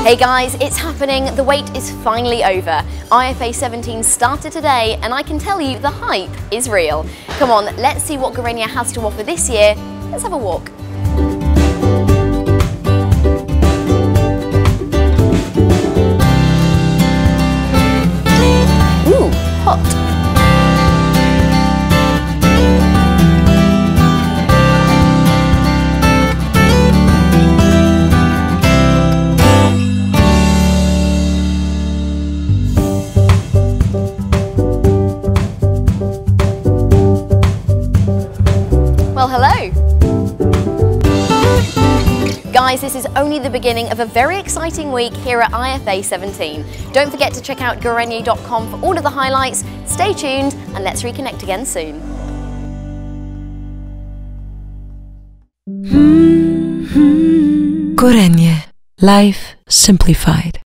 Hey guys, it's happening. The wait is finally over. IFA'17 started today and I can tell you the hype is real. Come on, let's see what Gorenje has to offer this year. Let's have a walk. Ooh, hot. Well, hello! Guys, this is only the beginning of a very exciting week here at IFA'17. Don't forget to check out Gorenje.com for all of the highlights. Stay tuned and let's reconnect again soon. Gorenje. Life simplified.